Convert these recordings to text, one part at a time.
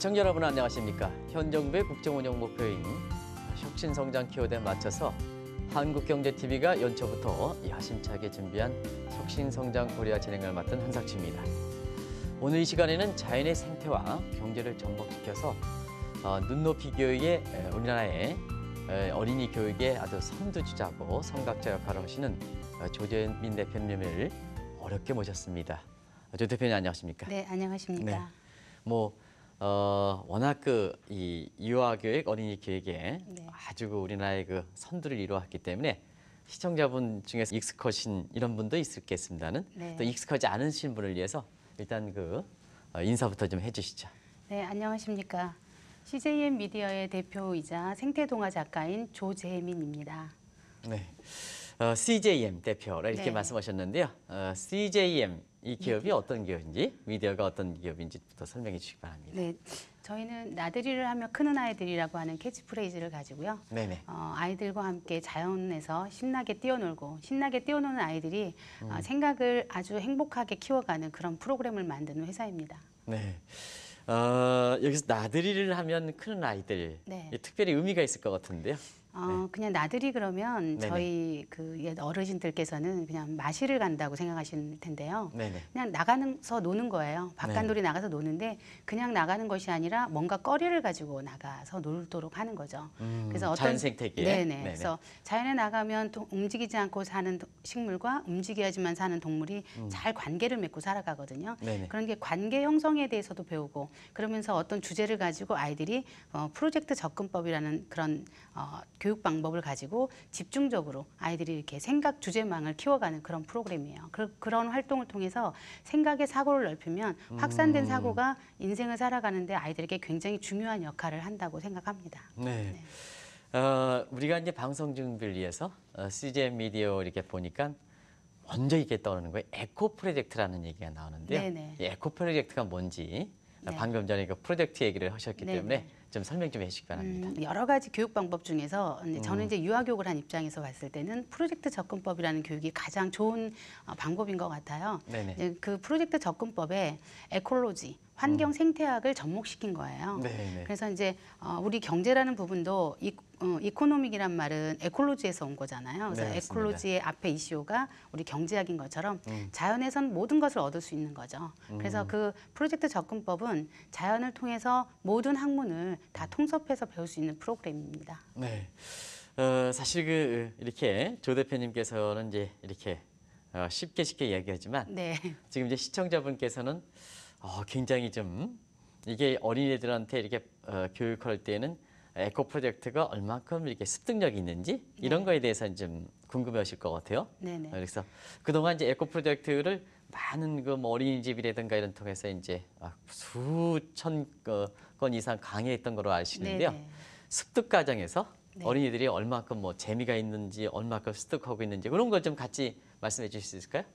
시청자 여러분 안녕하십니까? 현 정부의 국정운영 목표인 혁신성장 키워드에 맞춰서 한국경제TV가 연초부터 야심차게 준비한 혁신성장 코리아 진행을 맡은 한석주입니다. 오늘 이 시간에는 자연의 생태와 경제를 접목시켜서 눈높이 교육의 우리나라의 어린이 교육의 아주 선두주자고 성각자 역할을 하시는 조재민 대표님을 어렵게 모셨습니다. 조 대표님 안녕하십니까? 네, 안녕하십니까? 네. 워낙 이 유아교육, 어린이 교육에 아주 우리나라의 선두를 이루었기 때문에 시청자분 중에서 익숙하신 이런 분도 있겠습니다는 또 익숙하지 않으신 분을 위해서 일단 인사부터 좀 해주시죠. 네, 안녕하십니까? CJM 미디어의 대표이자 생태동화 작가인 조재민입니다. 네, CJM 대표라 이렇게 말씀하셨는데요. CJM 이 기업이 어떤 기업인지, 미디어가 어떤 기업인지부터 설명해 주시기 바랍니다. 네, 저희는 나들이를 하며 크는 아이들이라고 하는 캐치프레이즈를 가지고요. 네네. 아이들과 함께 자연에서 신나게 뛰어노는 아이들이 생각을 아주 행복하게 키워가는 그런 프로그램을 만드는 회사입니다. 네. 여기서 나들이를 하면 크는 아이들, 특별히 의미가 있을 것 같은데요. 그냥 나들이 그러면 저희 옛 어르신들께서는 그냥 마시를 간다고 생각하실 텐데요. 그냥 나가서 노는 거예요. 바깥놀이 나가서 노는데 그냥 나가는 것이 아니라 뭔가 거리를 가지고 나가서 놀도록 하는 거죠. 그래서 어떤 자연 생태계. 그래서 자연에 나가면 움직이지 않고 사는 식물과 움직여야지만 사는 동물이 잘 관계를 맺고 살아가거든요. 그런 게 관계 형성에 대해서도 배우고 그러면서 어떤 주제를 가지고 아이들이 프로젝트 접근법이라는 그런 교육 방법을 가지고 집중적으로 아이들이 이렇게 생각 주제망을 키워가는 그런 프로그램이에요. 그런 활동을 통해서 생각의 사고를 넓히면 확산된 사고가 인생을 살아가는데 아이들에게 굉장히 중요한 역할을 한다고 생각합니다. 우리가 이제 방송 준비를 위해서 CJM 미디어 이렇게 보니까 먼저 이렇게 떠오르는 거예요. 에코 프로젝트라는 얘기가 나오는데요. 이 에코 프로젝트가 뭔지 방금 전에 그 프로젝트 얘기를 하셨기 때문에 좀 설명 좀 해주시기 바랍니다. 여러 가지 교육 방법 중에서 저는 이제 유아교육을 한 입장에서 봤을 때는 프로젝트 접근법이라는 교육이 가장 좋은 방법인 것 같아요. 이제 그 프로젝트 접근법에 에콜로지, 환경 생태학을 접목시킨 거예요. 그래서 이제 우리 경제라는 부분도 이코노믹이란 말은 에콜로지에서 온 거잖아요. 그래서 에콜로지의 앞에 이시오가 우리 경제학인 것처럼 자연에선 모든 것을 얻을 수 있는 거죠. 그래서 그 프로젝트 접근법은 자연을 통해서 모든 학문을 다 통섭해서 배울 수 있는 프로그램입니다. 사실 이렇게 조 대표님께서는 이제 이렇게 쉽게 얘기하지만 지금 이제 시청자분께서는 굉장히 좀 이게 어린이들한테 이렇게 교육할 때는 에코 프로젝트가 얼만큼 이렇게 습득력이 있는지 이런 거에 대해서 좀 궁금해하실 것 같아요. 그래서 그동안 이제 에코 프로젝트를 많은 어린이집이라든가 이런 통해서 이제 수천 건 이상 강의했던 거로 아시는데요. 습득 과정에서 어린이들이 얼만큼 재미가 있는지, 얼만큼 습득하고 있는지 그런 걸 좀 같이 말씀해 주실 수 있을까요?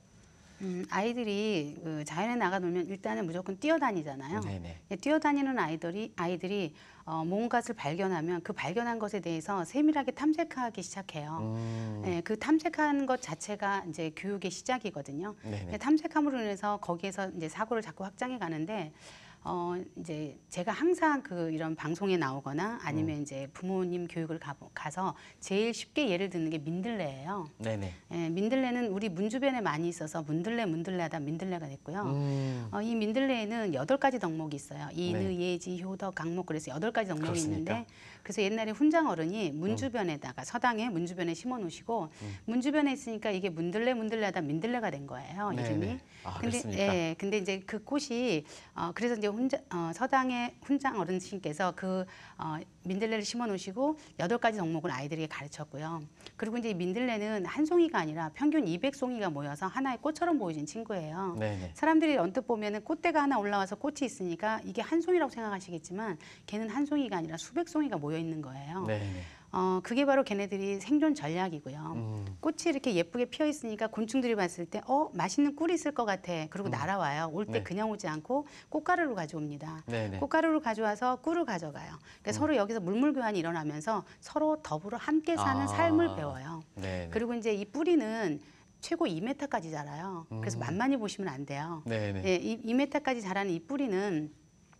아이들이 자연에 나가 놀면 일단은 무조건 뛰어다니잖아요. 뛰어다니는 아이들이 뭔가를 발견하면 그 발견한 것에 대해서 세밀하게 탐색하기 시작해요. 그 탐색하는 것 자체가 이제 교육의 시작이거든요. 탐색함으로 인해서 거기에서 이제 사고를 자꾸 확장해 가는데 이제 제가 항상 이런 방송에 나오거나 아니면 이제 부모님 교육을 가서 제일 쉽게 예를 드는 게 민들레예요. 민들레는 우리 문 주변에 많이 있어서 문들레하다 민들레가 됐고요. 이 민들레에는 8가지 덕목이 있어요. 인의, 예지, 효덕, 강목 그래서 8가지 덕목이 있는데 그래서 옛날에 훈장 어른이 문 주변에다가 서당에 문 주변에 심어 놓으시고 문 주변에 있으니까 이게 문들레하다 민들레가 된 거예요. 이름이. 근데 이제 그 꽃이 그래서 이제 서당의 훈장 어르신께서 민들레를 심어 놓으시고 8가지 덕목을 아이들에게 가르쳤고요. 그리고 이제 민들레는 한 송이가 아니라 평균 200송이가 모여서 하나의 꽃처럼 보이는 친구예요. 사람들이 언뜻 보면은 꽃대가 하나 올라와서 꽃이 있으니까 이게 한 송이라고 생각하시겠지만 걔는 한 송이가 아니라 수백 송이가 모여 있는 거예요. 그게 바로 걔네들이 생존 전략이고요. 꽃이 이렇게 예쁘게 피어 있으니까 곤충들이 봤을 때 맛있는 꿀이 있을 것 같아. 그리고 날아와요. 올 때 그냥 오지 않고 꽃가루를 가져옵니다. 꽃가루를 가져와서 꿀을 가져가요. 그러니까 서로 여기서 물물 교환이 일어나면서 서로 더불어 함께 사는 삶을 배워요. 그리고 이제 이 뿌리는 최고 2m까지 자라요. 그래서 만만히 보시면 안 돼요. 2m까지 자라는 이 뿌리는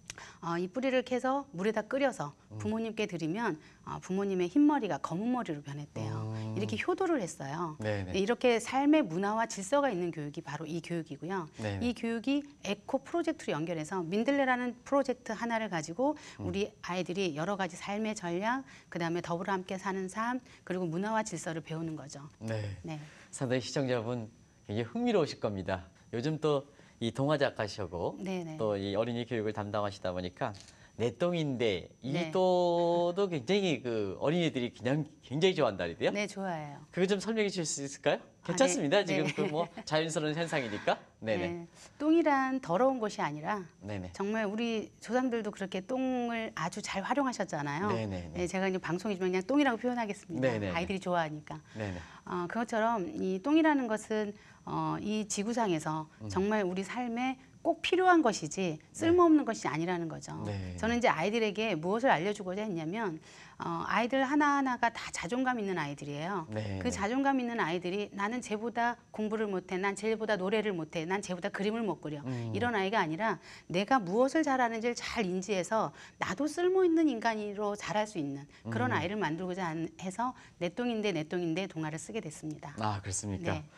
이 뿌리를 캐서 물에다 끓여서 부모님께 드리면 부모님의 흰머리가 검은 머리로 변했대요. 이렇게 효도를 했어요. 네네. 이렇게 삶의 문화와 질서가 있는 교육이 바로 이 교육이고요. 네네. 이 교육이 에코 프로젝트로 연결해서 민들레라는 프로젝트 하나를 가지고 우리 아이들이 여러 가지 삶의 전략, 그다음에 더불어 함께 사는 삶, 그리고 문화와 질서를 배우는 거죠. 네. 네. 상당히 시청자분 굉장히 흥미로우실 겁니다. 요즘 또 이 동화 작가시고 또 이 어린이 교육을 담당하시다 보니까 내 똥인데 이 네. 또도 굉장히 그 어린이들이 그냥 굉장히 좋아한다리요. 네, 좋아해요. 그거 좀 설명해 주실 수 있을까요? 괜찮습니다. 네. 지금 네. 그 뭐 자연스러운 현상이니까. 네네. 네. 똥이란 더러운 것이 아니라 네네. 정말 우리 조상들도 그렇게 똥을 아주 잘 활용하셨잖아요. 네네네. 네, 제가 이제 방송이지만 그냥 똥이라고 표현하겠습니다. 네네네. 아이들이 좋아하니까. 네네. 그것처럼 이 똥이라는 것은 이 지구상에서 정말 우리 삶에 꼭 필요한 것이지 쓸모없는 것이 아니라는 거죠. 네. 저는 이제 아이들에게 무엇을 알려주고자 했냐면 아이들 하나하나가 다 자존감 있는 아이들이에요. 네. 그 자존감 있는 아이들이 나는 쟤보다 공부를 못해, 난 쟤보다 노래를 못해, 난 쟤보다 그림을 못 그려. 이런 아이가 아니라 내가 무엇을 잘하는지를 잘 인지해서 나도 쓸모 있는 인간으로 자랄 수 있는 그런 아이를 만들고자 해서 내 똥인데 동화를 쓰게 됐습니다. 아, 그렇습니까? 네.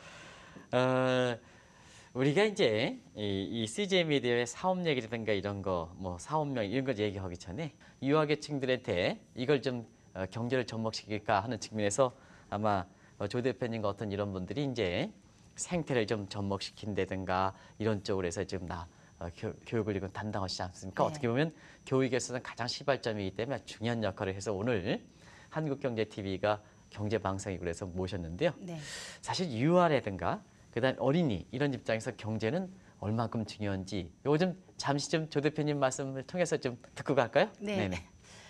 우리가 이제 이 CJ 미디어의 사업 얘기라든가 이런 거, 뭐 사업명 이런 거 얘기하기 전에 유아계층들한테 이걸 좀 경제를 접목시킬까 하는 측면에서 아마 조 대표님과 어떤 이런 분들이 이제 생태를 좀 접목시킨다든가 이런 쪽으로 해서 지금 교육을 이건 담당하시지 않습니까? 네. 어떻게 보면 교육에서는 가장 시발점이기 때문에 중요한 역할을 해서 오늘 한국경제TV가 경제방송이고 그래서 모셨는데요. 네. 사실 유아라든가 그다음 어린이 이런 입장에서 경제는 얼마큼 중요한지 요즘 잠시 좀 조 대표님 말씀을 통해서 좀 듣고 갈까요? 네. 네네.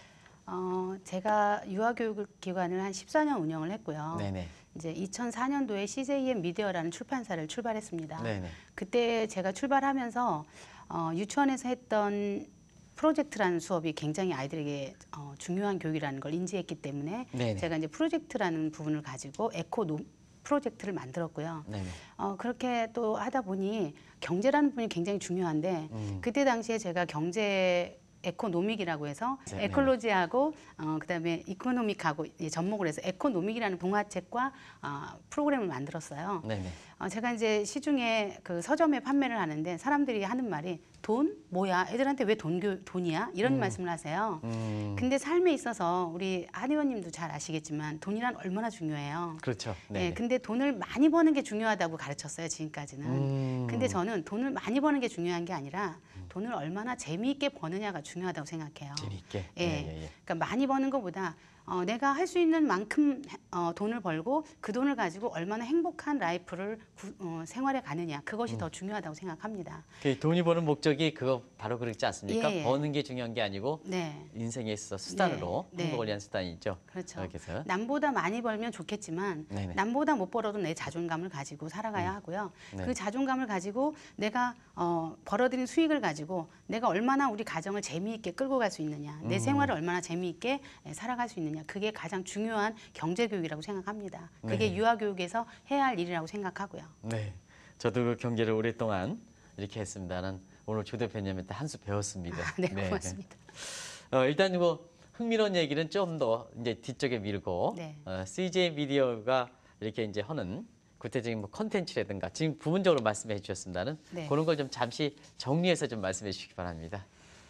제가 유아교육기관을 한 14년 운영을 했고요. 네네. 이제 2004년도에 CJM 미디어라는 출판사를 출발했습니다. 네네. 그때 제가 출발하면서 유치원에서 했던 프로젝트라는 수업이 굉장히 아이들에게 중요한 교육이라는 걸 인지했기 때문에 네네. 제가 이제 프로젝트라는 부분을 가지고 프로젝트를 만들었고요. 네네. 그렇게 또 하다 보니 경제라는 부분이 굉장히 중요한데 그때 당시에 제가 경제 에코노믹이라고 해서 네, 에콜로지하고 그다음에 이코노믹하고 접목을 해서 에코노믹이라는 동화책과 프로그램을 만들었어요. 네네. 제가 이제 시중에 그 서점에 판매를 하는데 사람들이 하는 말이 돈? 뭐야? 애들한테 왜 돈이야? 이런 말씀을 하세요. 근데 삶에 있어서 우리 한 의원님도 잘 아시겠지만 돈이란 얼마나 중요해요. 그렇죠. 네. 네네. 근데 돈을 많이 버는 게 중요하다고 가르쳤어요, 지금까지는. 근데 저는 돈을 많이 버는 게 중요한 게 아니라 돈을 얼마나 재미있게 버느냐가 중요하다고 생각해요. 재미있게. 예. 그러니까 많이 버는 것보다 내가 할 수 있는 만큼 돈을 벌고 그 돈을 가지고 얼마나 행복한 라이프를 생활해 가느냐 그것이 더 중요하다고 생각합니다. 그 돈이 버는 목적이 그거 바로 그렇지 않습니까? 예. 버는 게 중요한 게 아니고 네. 인생에 있어서 수단으로 네. 행복을 위한 수단이죠. 그렇죠. 그래서 남보다 많이 벌면 좋겠지만 네네. 남보다 못 벌어도 내 자존감을 가지고 살아가야 하고요. 네. 그 자존감을 가지고 내가 벌어들인 수익을 가지고 내가 얼마나 우리 가정을 재미있게 끌고 갈 수 있느냐, 내 생활을 얼마나 재미있게 살아갈 수 있느냐, 그게 가장 중요한 경제교육이라고 생각합니다. 그게 네. 유아교육에서 해야 할 일이라고 생각하고요. 네. 저도 그 경제를 오랫동안 이렇게 했습니다는 오늘 조 대표님한테 한 수 배웠습니다. 네, 고맙습니다. 일단 뭐 흥미로운 얘기는 좀 더 이제 뒤쪽에 밀고 네. CJ 미디어가 이렇게 이제 하는 구체적인 뭐 컨텐츠라든가 지금 부분적으로 말씀해 주셨습니다는 네. 그런 걸 좀 잠시 정리해서 좀 말씀해 주시기 바랍니다.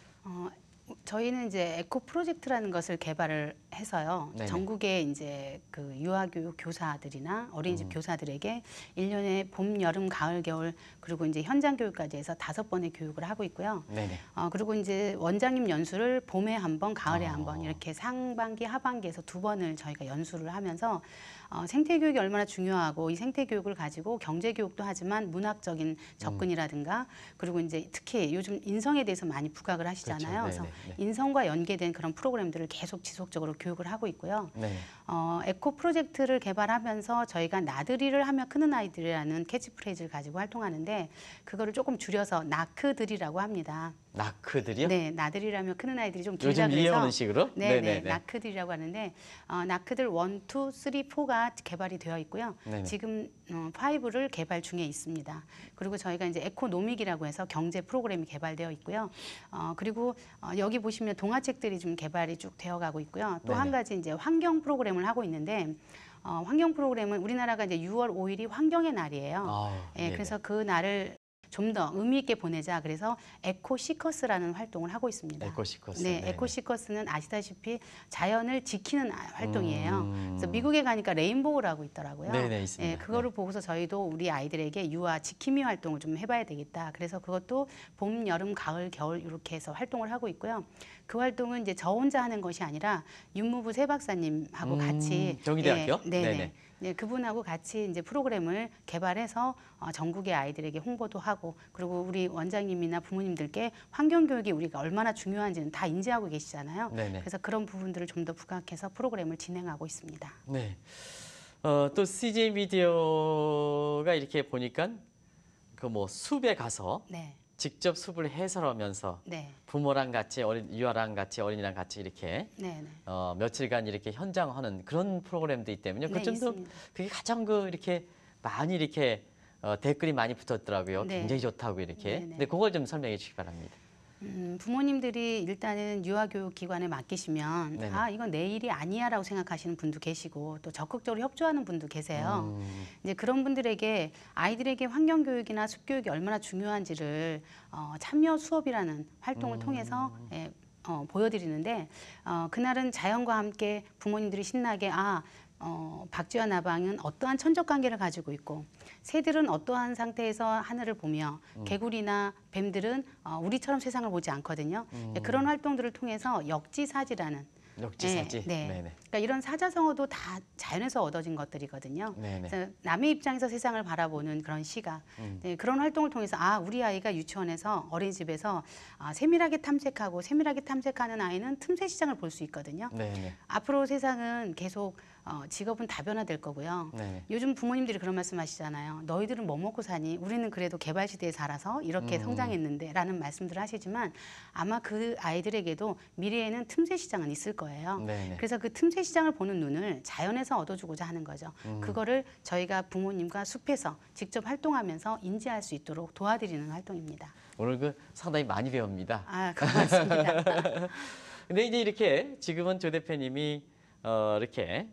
저희는 이제 에코 프로젝트라는 것을 개발을 해서요. 네네. 전국의 이제 그 유아교육 교사들이나 어린이집 교사들에게 1년에 봄, 여름, 가을, 겨울 그리고 이제 현장 교육까지 해서 5번의 교육을 하고 있고요. 네네. 그리고 이제 원장님 연수를 봄에 한 번, 가을에 한 번 이렇게 상반기, 하반기에서 2번을 저희가 연수를 하면서 생태 교육이 얼마나 중요하고 이 생태 교육을 가지고 경제 교육도 하지만 문학적인 접근이라든가 그리고 이제 특히 요즘 인성에 대해서 많이 부각을 하시잖아요. 그렇죠. 그래서 네네. 인성과 연계된 그런 프로그램들을 계속 지속적으로 교육을 하고 있고요. 네. 에코 프로젝트를 개발하면서 저희가 나들이를 하며 크는 아이들이라는 캐치프레이즈를 가지고 활동하는데 그거를 조금 줄여서 나크들이라고 합니다. 나크들이요? 네, 나들이라면 크는 아이들이 좀 길다 요즘 이해하는 식으로? 네, 나크들이라고 하는데 나크들 1, 2, 3, 4가 개발이 되어 있고요. 네네. 지금 5를 개발 중에 있습니다. 그리고 저희가 이제 에코노믹이라고 해서 경제 프로그램이 개발되어 있고요. 그리고 여기 보시면 동화책들이 좀 개발이 쭉 되어가고 있고요. 또 한 가지 이제 환경 프로그램을 하고 있는데 환경 프로그램은 우리나라가 이제 6월 5일이 환경의 날이에요. 그래서 그 날을 좀 더 의미 있게 보내자. 그래서 에코시커스라는 활동을 하고 있습니다. 에코시커스. 네, 에코시커스는 아시다시피 자연을 지키는 활동이에요. 그래서 미국에 가니까 레인보우라고 있더라고요. 네네, 있습니다. 그거를 보고서 저희도 우리 아이들에게 유아 지킴이 활동을 좀 해봐야 되겠다. 그래서 그것도 봄, 여름, 가을, 겨울 이렇게 해서 활동을 하고 있고요. 그 활동은 이제 저 혼자 하는 것이 아니라 윤무부 세 박사님하고 같이 경희대학교? 네네. 네, 그분하고 같이 이제 프로그램을 개발해서 전국의 아이들에게 홍보도 하고 그리고 우리 원장님이나 부모님들께 환경 교육이 우리가 얼마나 중요한지는 다 인지하고 계시잖아요. 네네. 그래서 그런 부분들을 좀 더 부각해서 프로그램을 진행하고 있습니다. 네. 또 CJ 미디어가 이렇게 보니까 그 뭐 숲에 가서 네. 직접 숲을 해설하면서 네. 부모랑 같이 유아랑 같이 어린이랑 같이 이렇게 네. 며칠간 이렇게 현장하는 그런 프로그램도 있다면요. 네, 그 점도 있습니다. 그게 가장 그 이렇게 많이 이렇게 댓글이 많이 붙었더라고요. 네. 굉장히 좋다고 이렇게. 네, 네. 근데 그걸 좀 설명해 주시기 바랍니다. 부모님들이 일단은 유아교육기관에 맡기시면 네네. 이건 내 일이 아니야라고 생각하시는 분도 계시고 또 적극적으로 협조하는 분도 계세요. 이제 그런 분들에게 아이들에게 환경교육이나 숲교육이 얼마나 중요한지를 참여 수업이라는 활동을 통해서 보여드리는데 그날은 자연과 함께 부모님들이 신나게 박쥐와 나방은 어떠한 천적 관계를 가지고 있고 새들은 어떠한 상태에서 하늘을 보며 개구리나 뱀들은 우리처럼 세상을 보지 않거든요. 그런 활동들을 통해서 역지사지라는 역지사지. 네. 네네. 그러니까 이런 사자성어도 다 자연에서 얻어진 것들이거든요. 네네. 그래서 남의 입장에서 세상을 바라보는 그런 시각. 네, 그런 활동을 통해서 우리 아이가 유치원에서 어린이집에서 세밀하게 탐색하고 세밀하게 탐색하는 아이는 틈새 시장을 볼 수 있거든요. 네네. 앞으로 세상은 계속 직업은 다변화될 거고요. 네네. 요즘 부모님들이 그런 말씀하시잖아요. 너희들은 뭐 먹고 사니? 우리는 그래도 개발 시대에 살아서 이렇게 성장했는데라는 말씀들을 하시지만 아마 그 아이들에게도 미래에는 틈새 시장은 있을 거예요. 네네. 그래서 그 틈새 시장을 보는 눈을 자연에서 얻어주고자 하는 거죠. 그거를 저희가 부모님과 숲에서 직접 활동하면서 인지할 수 있도록 도와드리는 활동입니다. 오늘 그 상당히 많이 배웁니다. 고맙습니다. 근데 이제 이렇게 지금은 조 대표님이 이렇게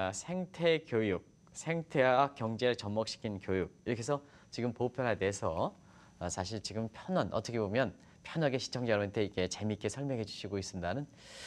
생태 교육, 생태와 경제를 접목시킨 교육 이렇게 해서 지금 보편화돼서 사실 지금 어떻게 보면 편하게 시청자 여러분한테 이렇게 재미있게 설명해 주시고 있습니다는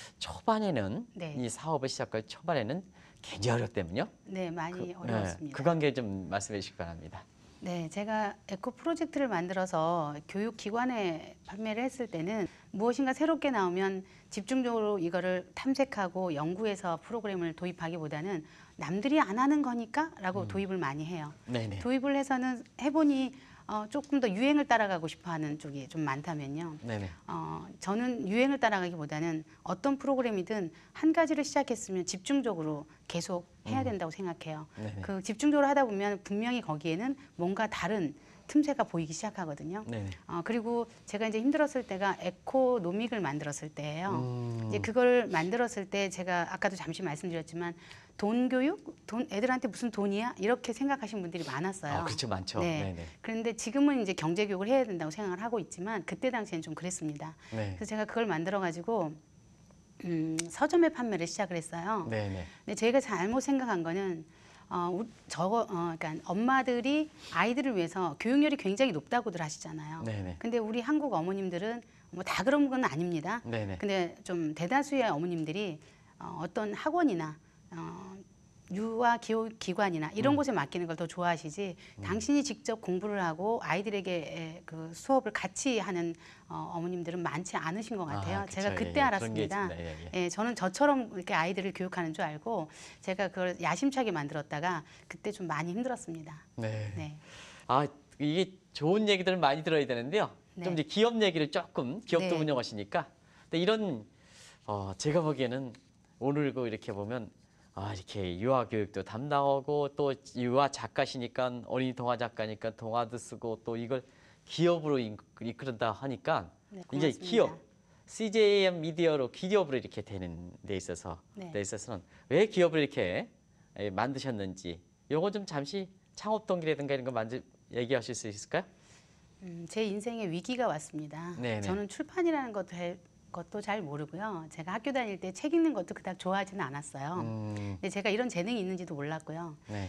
초반에는 네. 이 사업을 시작할 초반에는 굉장히 어렵다면요. 네, 많이 어려웠습니다. 그 관계 좀 말씀해 주시기 바랍니다. 네, 제가 에코 프로젝트를 만들어서 교육기관에 판매를 했을 때는 무엇인가 새롭게 나오면 집중적으로 이거를 탐색하고 연구해서 프로그램을 도입하기보다는 남들이 안 하는 거니까 라고 도입을 많이 해요. 네네. 도입을 해서는 해보니 조금 더 유행을 따라가고 싶어 하는 쪽이 좀 많다면요. 네네. 저는 유행을 따라가기보다는 어떤 프로그램이든 한 가지를 시작했으면 집중적으로 계속 해야 된다고 생각해요. 네네. 그 집중적으로 하다 보면 분명히 거기에는 뭔가 다른 틈새가 보이기 시작하거든요. 네네. 그리고 제가 이제 힘들었을 때가 에코노믹을 만들었을 때예요. 이제 그걸 만들었을 때 제가 아까도 잠시 말씀드렸지만 돈 교육? 애들한테 무슨 돈이야? 이렇게 생각하시는 분들이 많았어요. 그렇죠, 많죠. 네. 네네. 그런데 지금은 이제 경제 교육을 해야 된다고 생각을 하고 있지만 그때 당시엔 좀 그랬습니다. 네. 그래서 제가 그걸 만들어 가지고 서점에 판매를 시작을 했어요. 네네. 근데 제가 잘못 생각한 거는 그러니까 엄마들이 아이들을 위해서 교육열이 굉장히 높다고들 하시잖아요. 네네. 근데 우리 한국 어머님들은 뭐 다 그런 건 아닙니다. 네네. 근데 좀 대다수의 어머님들이 어떤 학원이나 유아 기관이나 이런 곳에 맡기는 걸 더 좋아하시지 당신이 직접 공부를 하고 아이들에게 그 수업을 같이 하는 어머님들은 많지 않으신 것 같아요. 그쵸. 제가 그때 예, 알았습니다. 그런 게 있습니다. 예. 저는 저처럼 이렇게 아이들을 교육하는 줄 알고 제가 그걸 야심차게 만들었다가 그때 좀 많이 힘들었습니다. 네. 네. 이게 좋은 얘기들을 많이 들어야 되는데요. 네. 좀 이제 기업 얘기를 조금 기업도 네. 운영하시니까. 근데 이런 제가 보기에는 오늘 이렇게 보면 이렇게 유아 교육도 담당하고 또 유아 작가시니까 어린이 동화 작가니까 동화도 쓰고 또 이걸 기업으로 이끌다 하니까 네, 이제 고맙습니다. 기업 CJM 미디어로 기업으로 이렇게 되는 데 있어서는 왜 기업을 이렇게 만드셨는지 요거 좀 잠시 창업 동기라든가 이런 거 얘기하실 수 있을까요? 제 인생에 위기가 왔습니다. 네네. 저는 출판이라는 것도 잘 모르고요. 제가 학교 다닐 때 책 읽는 것도 그닥 좋아하지는 않았어요. 근데 제가 이런 재능이 있는지도 몰랐고요. 네.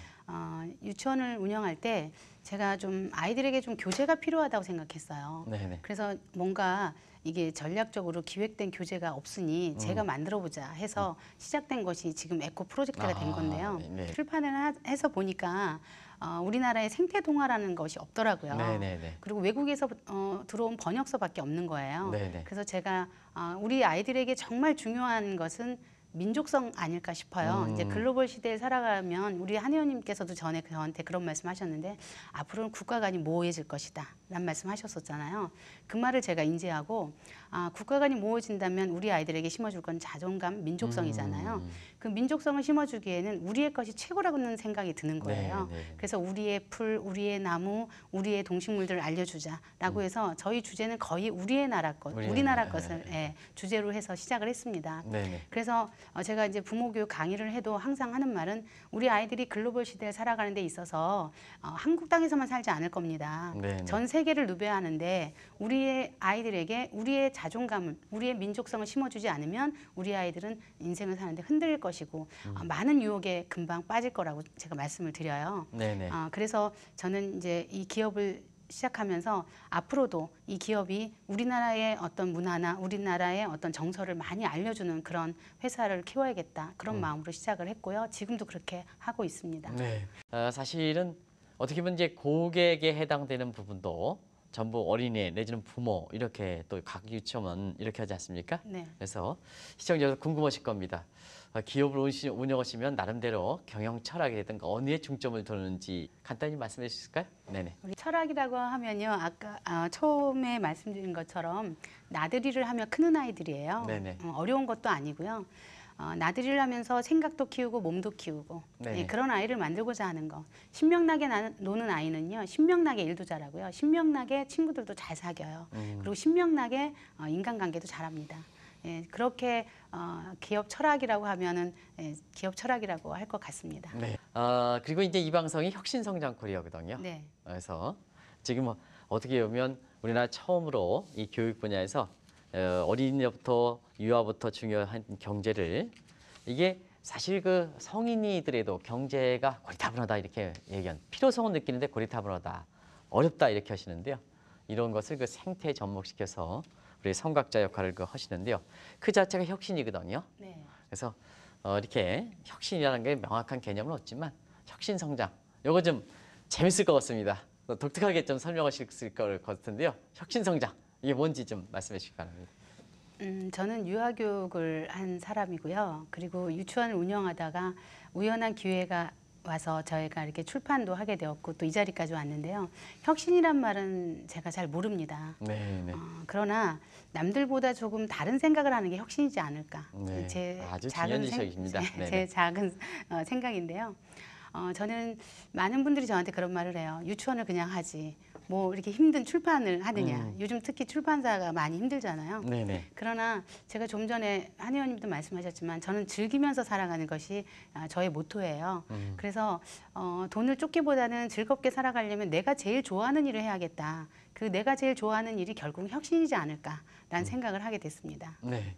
유치원을 운영할 때 제가 좀 아이들에게 좀 교재가 필요하다고 생각했어요. 네네. 그래서 뭔가 이게 전략적으로 기획된 교재가 없으니 제가 만들어보자 해서 시작된 것이 지금 에코 프로젝트가 된 건데요. 네. 출판을 해서 보니까 우리나라에 생태 동화라는 것이 없더라고요. 네네네. 그리고 외국에서 들어온 번역서밖에 없는 거예요. 네네. 그래서 제가 우리 아이들에게 정말 중요한 것은 민족성 아닐까 싶어요. 이제 글로벌 시대에 살아가면 우리 한 의원님께서도 전에 저한테 그런 말씀하셨는데 앞으로는 국가 간이 모호해질 것이다 라는 말씀하셨었잖아요. 그 말을 제가 인지하고 국가 간이 모호해진다면 우리 아이들에게 심어줄 건 자존감, 민족성이잖아요. 그 민족성을 심어주기에는 우리의 것이 최고라는 생각이 드는 거예요. 그래서 우리의 풀, 우리의 나무, 우리의 동식물들을 알려주자라고 해서 저희 주제는 거의 우리의 나라 것, 우리나라 것을 주제로 해서 시작을 했습니다. 그래서 제가 이제 부모 교육 강의를 해도 항상 하는 말은 우리 아이들이 글로벌 시대에 살아가는 데 있어서 한국 땅에서만 살지 않을 겁니다. 전 세계를 누벼하는데 우리의 아이들에게 우리의 자존감을, 우리의 민족성을 심어주지 않으면 우리 아이들은 인생을 사는데 흔들릴 것이고 많은 유혹에 금방 빠질 거라고 제가 말씀을 드려요. 그래서 저는 이제 이 기업을 시작하면서 앞으로도 이 기업이 우리나라의 어떤 문화나 우리나라의 어떤 정서를 많이 알려주는 그런 회사를 키워야겠다 그런 마음으로 시작을 했고요. 지금도 그렇게 하고 있습니다. 사실은 어떻게 보면 이제 고객에 해당되는 부분도 전부 어린이 내지는 부모 이렇게 또 각 유치원은 이렇게 하지 않습니까? 그래서 시청자들 궁금하실 겁니다. 기업을 운영하시면 나름대로 경영 철학이라든가 어느에 중점을 두는지 간단히 말씀해 주실까요? 네네. 우리 철학이라고 하면요, 아까 처음에 말씀드린 것처럼 나들이를 하며 크는 아이들이에요. 어려운 것도 아니고요. 나들이를 하면서 생각도 키우고 몸도 키우고 그런 아이를 만들고자 하는 거. 신명나게 노는 아이는요, 신명나게 일도 잘하고요, 신명나게 친구들도 잘 사귀어요. 그리고 신명나게 인간관계도 잘합니다. 그렇게 기업 철학이라고 하면은 기업 철학이라고 할 것 같습니다. 그리고 이제 이 방송이 혁신성장 코리아거든요. 그래서 지금 어떻게 보면 우리나라 처음으로 이 교육 분야에서 어린이부터 유아부터 중요한 경제를 이게 사실 그 성인이들에도 경제가 고리타분하다 이렇게 얘기한 필요성은 느끼는데 고리타분하다 어렵다 이렇게 하시는데요. 이런 것을 그 생태에 접목시켜서 우리 성각자 역할을 하시는데요. 그 자체가 혁신이거든요. 그래서 이렇게 혁신이라는 게 명확한 개념은 없지만 혁신 성장 이거 좀 재밌을 것 같습니다. 독특하게 좀 설명하실 것 같은데요. 혁신 성장 이게 뭔지 좀 말씀해 주시기 바랍니다. 저는 유아교육을 한 사람이고요. 그리고 유치원을 운영하다가 우연한 기회가 와서 저희가 이렇게 출판도 하게 되었고 또 이 자리까지 왔는데요. 혁신이란 말은 제가 잘 모릅니다. 그러나 남들보다 조금 다른 생각을 하는 게 혁신이지 않을까. 제 아주 작은 지적이십니다. 제 작은 생각인데요. 저는 많은 분들이 저한테 그런 말을 해요. 유치원을 그냥 하지. 뭐 이렇게 힘든 출판을 하느냐. 요즘 특히 출판사가 많이 힘들잖아요. 그러나 제가 좀 전에 한 의원님도 말씀하셨지만 저는 즐기면서 살아가는 것이 저의 모토예요. 그래서 돈을 쫓기보다는 즐겁게 살아가려면 내가 제일 좋아하는 일을 해야겠다. 그 내가 제일 좋아하는 일이 결국 혁신이지 않을까라는 생각을 하게 됐습니다.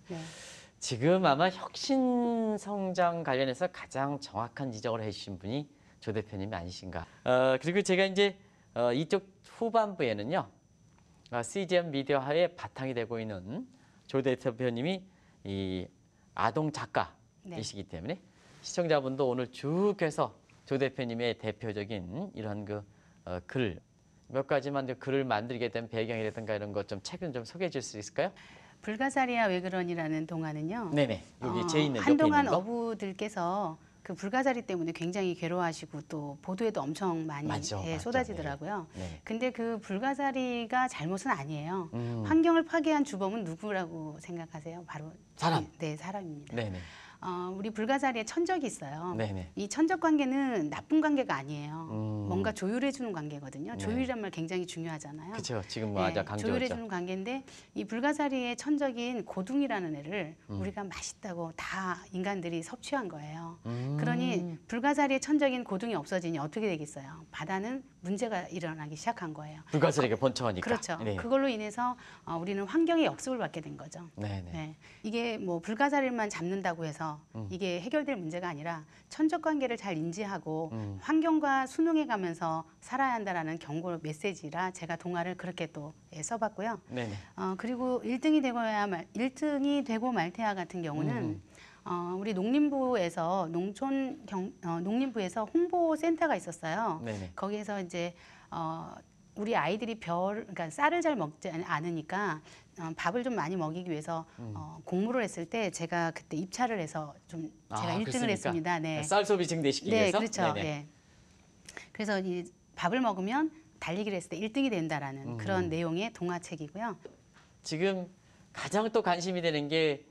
지금 아마 혁신 성장 관련해서 가장 정확한 지적을 해주신 분이 조 대표님이 아니신가. 그리고 제가 이제 이쪽 후반부에는요, CGM 미디어화의 바탕이 되고 있는 조 대표님이 이 아동 작가이시기 때문에 시청자분도 오늘 쭉 해서 조 대표님의 대표적인 이런 그 글 몇 가지만 글을 만들게 된 배경이라든가 이런 것 좀 책을 좀 소개해 줄 수 있을까요? 불가사리야 왜 그러니라는 동화는요. 여기 제 있는 한동안 어부들께서 그 불가사리 때문에 굉장히 괴로워하시고 또 보도에도 엄청 많이 쏟아지더라고요. 근데 그 불가사리가 잘못은 아니에요. 환경을 파괴한 주범은 누구라고 생각하세요? 바로 사람. 사람입니다. 우리 불가사리에 천적이 있어요. 네네. 이 천적 관계는 나쁜 관계가 아니에요. 뭔가 조율해주는 관계거든요. 네. 조율이란 말 굉장히 중요하잖아요. 그렇죠. 지금 맞아 강조죠. 조율해주는 관계인데 이 불가사리의 천적인 고둥이라는 애를 우리가 맛있다고 다 인간들이 섭취한 거예요. 그러니 불가사리의 천적인 고둥이 없어지니 어떻게 되겠어요? 바다는 문제가 일어나기 시작한 거예요. 불가사리가 번창하니까. 그렇죠. 네. 그걸로 인해서 우리는 환경의 역습을 받게 된 거죠. 네네. 네. 이게 뭐 불가사리만 잡는다고 해서 이게 해결될 문제가 아니라 천적 관계를 잘 인지하고 환경과 순응해 가면서 살아야 한다라는 경고 메시지라 제가 동화를 그렇게 또 써봤고요. 네네. 그리고 1등이 되고 말테아 같은 경우는 우리 농림부에서 농림부에서 홍보 센터가 있었어요. 네네. 거기에서 이제 우리 아이들이 그러니까 쌀을 잘 먹지 않으니까 밥을 좀 많이 먹이기 위해서 공모를 했을 때 제가 그때 입찰을 해서 좀 제가 1등을 그렇습니까? 했습니다. 네. 쌀 소비 증대시키기 네, 위해서. 그렇죠. 네네. 네. 그래서 이 밥을 먹으면 달리기를 했을 때 1등이 된다라는 그런 내용의 동화책이고요. 지금 가장 또 관심이 되는 게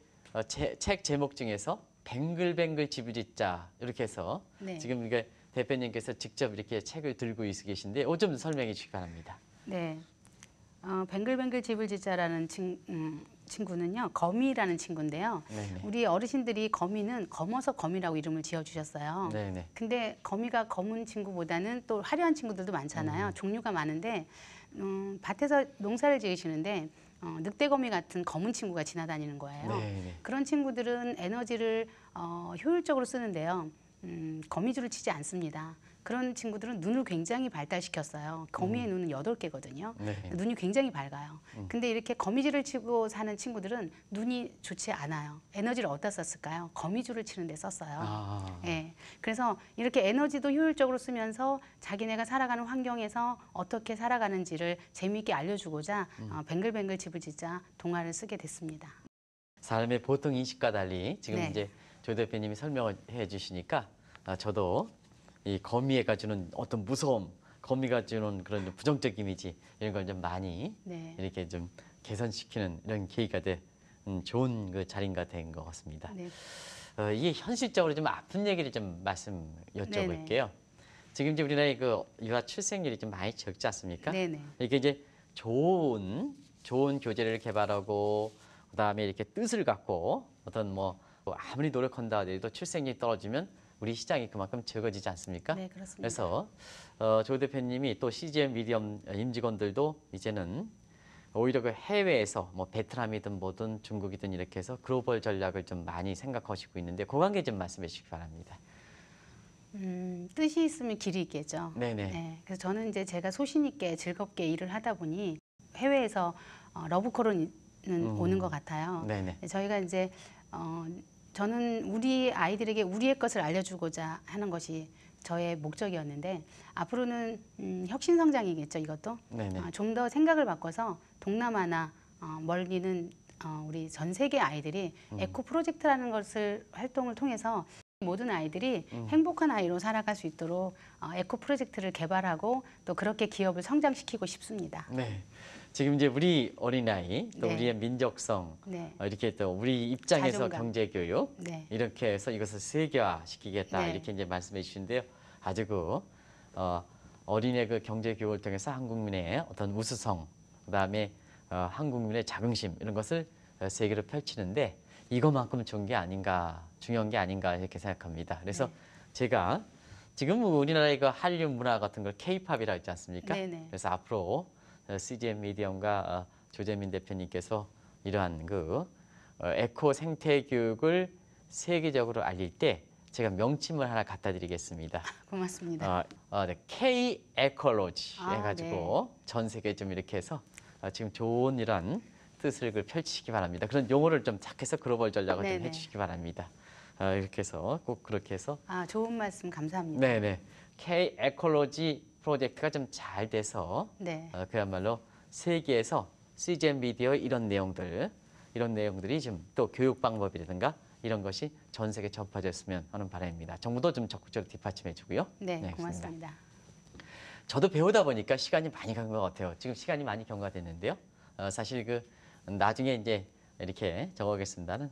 책 제목 중에서 뱅글뱅글 집을 짓자 이렇게 해서 네. 지금 이게 대표님께서 직접 이렇게 책을 들고 계신데 좀 설명해 주시기 바랍니다. 네. 뱅글뱅글 집을 짓자라는 친구는요, 거미라는 친구인데요. 네네. 우리 어르신들이 거미는 검어서 거미라고 이름을 지어주셨어요. 네네. 근데 거미가 검은 친구보다는 또 화려한 친구들도 많잖아요. 종류가 많은데 밭에서 농사를 지으시는데 늑대거미 같은 검은 친구가 지나다니는 거예요. 네네. 그런 친구들은 에너지를 효율적으로 쓰는데요. 거미줄을 치지 않습니다. 그런 친구들은 눈을 굉장히 발달시켰어요. 거미의 눈은 8개거든요. 네. 눈이 굉장히 밝아요. 근데 이렇게 거미줄을 치고 사는 친구들은 눈이 좋지 않아요. 에너지를 어디다 썼을까요? 거미줄을 치는 데 썼어요. 예. 그래서 이렇게 에너지도 효율적으로 쓰면서 자기네가 살아가는 환경에서 어떻게 살아가는지를 재미있게 알려주고자 뱅글뱅글 집을 짓자 동화를 쓰게 됐습니다. 사람의 보통 인식과 달리 지금 네. 이제 조 대표님이 설명을 해주시니까 저도 이 거미가 주는 어떤 무서움, 거미가 주는 그런 부정적 이미지 이런 걸 좀 많이 네. 이렇게 좀 개선시키는 이런 계기가 된 좋은 그 자리가 된 것 같습니다. 네. 이게 현실적으로 좀 아픈 얘기를 좀 말씀 여쭤볼게요. 네네. 지금 이제 우리나라의 그 유아 출생률이 좀 많이 적지 않습니까? 네네. 이게 이제 좋은 교재를 개발하고 그다음에 이렇게 뜻을 갖고 어떤 뭐 아무리 노력한다 하더라도 출생률이 떨어지면 우리 시장이 그만큼 적어지지 않습니까? 네, 그렇습니다. 그래서 조 대표님이 또 CGM 미디엄 임직원들도 이제는 오히려 그 해외에서 뭐 베트남이든 뭐든 중국이든 이렇게 해서 글로벌 전략을 좀 많이 생각하시고 있는데 그 관계 좀 말씀해 주시기 바랍니다. 뜻이 있으면 길이 있겠죠. 네네. 네, 그래서 저는 이제 제가 소신 있게 즐겁게 일을 하다 보니 해외에서 러브콜은 오는 것 같아요. 네네. 저희가 이제 저는 우리 아이들에게 우리의 것을 알려주고자 하는 것이 저의 목적이었는데 앞으로는 혁신성장이겠죠, 이것도. 네네. 좀 더 생각을 바꿔서 동남아나 멀리는 우리 전 세계 아이들이 에코 프로젝트라는 것을 활동을 통해서 모든 아이들이 행복한 아이로 살아갈 수 있도록 에코 프로젝트를 개발하고 또 그렇게 기업을 성장시키고 싶습니다. 네. 지금 이제 우리 어린아이 또 네. 우리의 민족성 네. 이렇게 또 우리 입장에서 자존감. 경제교육 네. 이렇게 해서 이것을 세계화시키겠다 네. 이렇게 이제 말씀해 주시는데요. 아주 그 어린의 그 경제교육을 통해서 한국민의 어떤 우수성 그다음에 한국민의 자긍심 이런 것을 세계로 펼치는데 이것만큼 중요한 게 아닌가 이렇게 생각합니다. 그래서 네. 제가 지금 우리나라의 그 한류 문화 같은 걸 K-팝이라고 있지 않습니까? 네네. 그래서 앞으로 CGM 미디엄과 조재민 대표님께서 이러한 그 에코 생태 교육을 세계적으로 알릴 때 제가 명칭을 하나 갖다 드리겠습니다. 고맙습니다. 네, K 에콜로지 아, 해가지고 전 세계 좀 이렇게 해서 지금 좋은 이런 뜻을 펼치시기 바랍니다. 그런 용어를 좀 착해서 글로벌 전략을 좀 네네. 해주시기 바랍니다. 이렇게 해서 꼭 그렇게 해서 좋은 말씀 감사합니다. 네네 K 에콜로지 프로젝트가 좀 잘 돼서 네. 그야말로 세계에서 CGM 미디어 이런 내용들이 좀 또 교육 방법이라든가 이런 것이 전 세계 전파됐으면 하는 바람입니다. 정부도 좀 적극적으로 뒷받침해주고요. 네, 그렇습니다. 고맙습니다. 저도 배우다 보니까 시간이 많이 간 것 같아요. 지금 시간이 많이 경과됐는데요. 사실 그 나중에 이제 이렇게 적어보겠습니다는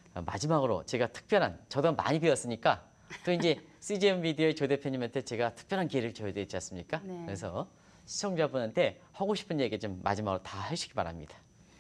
마지막으로 제가 특별한, 저도 많이 배웠으니까 또 이제 CGN 미디어의 조 대표님한테 제가 특별한 기회를 줘야 되지 않습니까? 네. 그래서 시청자분한테 하고 싶은 얘기 좀 마지막으로 다 하시기 바랍니다.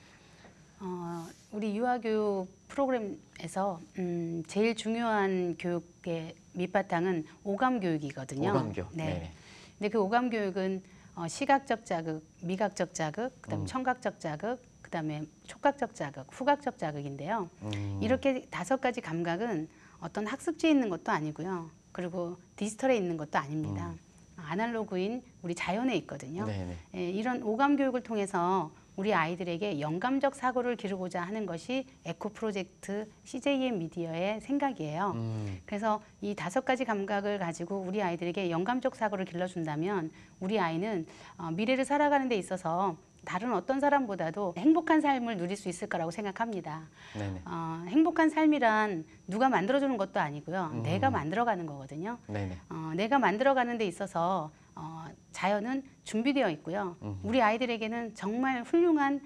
우리 유아교육 프로그램에서 제일 중요한 교육의 밑바탕은 오감 교육이거든요. 오감 교육. 네. 네네. 근데 그 오감 교육은 시각적 자극, 미각적 자극, 그다음에 청각적 자극, 그다음에 촉각적 자극, 후각적 자극인데요. 이렇게 5가지 감각은 어떤 학습지에 있는 것도 아니고요. 그리고 디지털에 있는 것도 아닙니다. 아날로그인 우리 자연에 있거든요. 예, 이런 오감 교육을 통해서 우리 아이들에게 영감적 사고를 기르고자 하는 것이 에코 프로젝트 CJN 미디어의 생각이에요. 그래서 이 5가지 감각을 가지고 우리 아이들에게 영감적 사고를 길러준다면 우리 아이는 미래를 살아가는 데 있어서 다른 어떤 사람보다도 행복한 삶을 누릴 수 있을 거라고 생각합니다. 행복한 삶이란 누가 만들어주는 것도 아니고요. 내가 만들어가는 거거든요. 내가 만들어가는 데 있어서 자연은 준비되어 있고요. 우리 아이들에게는 정말 훌륭한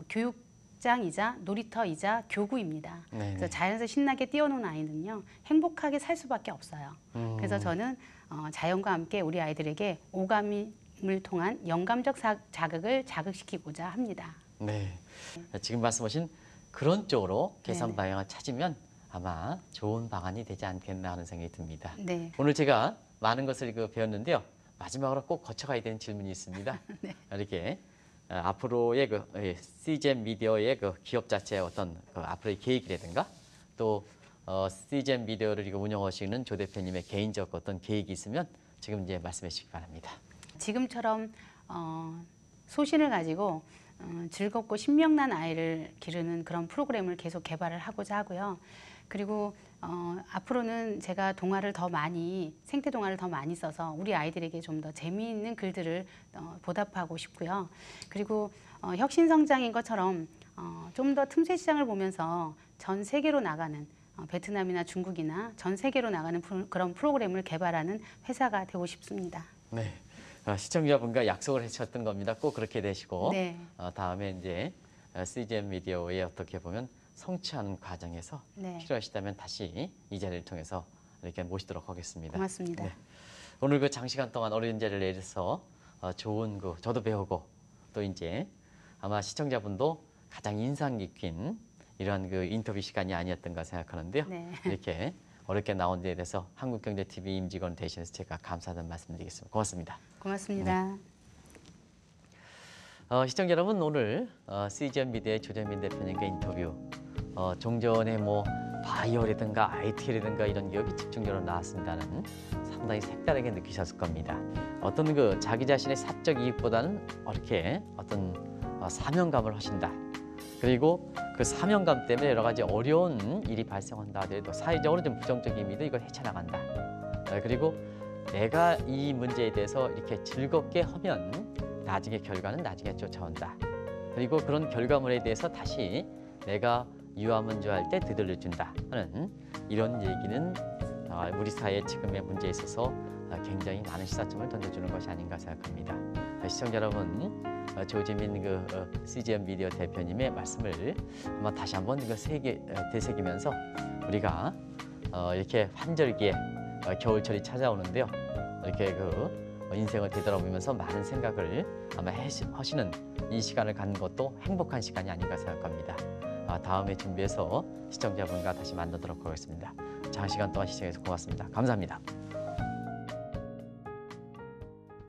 교육장이자 놀이터이자 교구입니다. 그래서 자연에서 신나게 뛰어노는 아이는요. 행복하게 살 수밖에 없어요. 그래서 저는 자연과 함께 우리 아이들에게 오감을 통한 영감적 자극을 자극시키고자 합니다. 네. 지금 말씀하신 그런 쪽으로 개선 방향을 찾으면 아마 좋은 방안이 되지 않겠나 하는 생각이 듭니다. 네. 오늘 제가 많은 것을 배웠는데요. 마지막으로 꼭 거쳐가야 되는 질문이 있습니다. 네. 이렇게 앞으로의 CGN 미디어의 기업 자체의 어떤 앞으로의 계획이라든가 또 CGN 미디어를 운영하시는 조 대표님의 개인적 어떤 계획이 있으면 지금 이제 말씀해 주시기 바랍니다. 지금처럼 소신을 가지고 즐겁고 신명난 아이를 기르는 그런 프로그램을 계속 개발을 하고자 하고요. 그리고 앞으로는 제가 동화를 더 많이, 생태 동화를 더 많이 써서 우리 아이들에게 좀 더 재미있는 글들을 보답하고 싶고요. 그리고 혁신 성장인 것처럼 좀 더 틈새 시장을 보면서 전 세계로 나가는 베트남이나 중국이나 전 세계로 나가는 그런 프로그램을 개발하는 회사가 되고 싶습니다. 네. 시청자분과 약속을 하셨던 겁니다. 꼭 그렇게 되시고 네. 다음에 이제 CGN 미디어에 어떻게 보면 성취하는 과정에서 필요하시다면 다시 이 자리를 통해서 이렇게 모시도록 하겠습니다. 고맙습니다. 네. 오늘 장시간 동안 어린이제를 내려서 좋은 저도 배우고 또 이제 아마 시청자분도 가장 인상 깊은 이러한 인터뷰 시간이 아니었던가 생각하는데요. 네. 이렇게 어렵게 나온 데에 대해서 한국경제TV 임직원 대신해서 제가 감사하다는 말씀드리겠습니다. 고맙습니다. 고맙습니다. 시청자 여러분, 오늘 CGN 미디어의 조재민 대표님과 인터뷰 종전에 바이오라든가 IT라든가 이런 기업이 집중적으로 나왔습니다는 상당히 색다르게 느끼셨을 겁니다. 어떤 자기 자신의 사적 이익보다는 이렇게 어떤 사명감을 하신다. 그리고 그 사명감 때문에 여러 가지 어려운 일이 발생한다 하더라도 사회적으로 좀 부정적인 의미도 이걸 헤쳐나간다. 그리고 내가 이 문제에 대해서 이렇게 즐겁게 하면 나중에 결과는 나중에 쫓아온다. 그리고 그런 결과물에 대해서 다시 내가 유아문조할 때 되돌려준다 하는 이런 얘기는 우리 사회 지금의 문제에 있어서 굉장히 많은 시사점을 던져주는 것이 아닌가 생각합니다. 시청자 여러분, 조재민 CGN 미디어 대표님의 말씀을 아마 다시 한번 되새기면서 우리가 이렇게 환절기에 겨울철이 찾아오는데요. 이렇게 인생을 되돌아보면서 많은 생각을 아마 하시는 이 시간을 갖는 것도 행복한 시간이 아닌가 생각합니다. 다음에 준비해서 시청자분과 다시 만나도록 하겠습니다. 장시간 동안 시청해서 고맙습니다. 감사합니다.